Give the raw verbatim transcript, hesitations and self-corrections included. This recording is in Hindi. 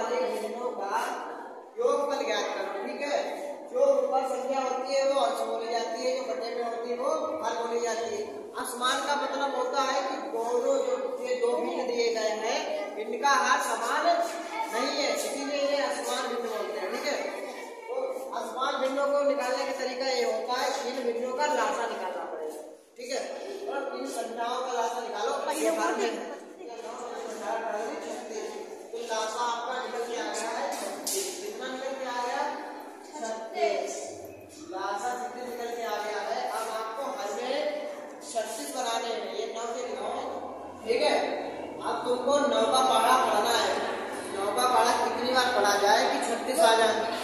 सारे भिन्नों का योगफल ज्ञात करो। ठीक है, जो ऊपर संख्या होती है वो अंश बोली जाती है, जो बटे में होती है वो हर बोली जाती है। असमान का मतलब होता है कि दोनों जो ये दो भिन्न दिए गए हैं इनका हार समान नहीं है, इसीलिए ये असमान भिन्न बोलते हैं। ठीक है, तो असमान भिन्नों को निकालने का तरीका ये होता है इन भिन्नों का लासा निकालना पड़ेगा। ठीक है, और इन संख्याओं का लासा निकालो, ये हर में तो लासा आपका निकल के आ गया है छत्तीस। कितना निकल के आ गया? छत्तीस। लासा छत्तीस निकल के आ गया है। अब आपको हर में छत्तीस बनाने हैं, ये नौ के नौ। ठीक है, अब तुमको नौ का पढ़ा पढ़ना है। नौ का पढ़ा कितनी बार पढ़ा जाए कि छत्तीस आ जाए?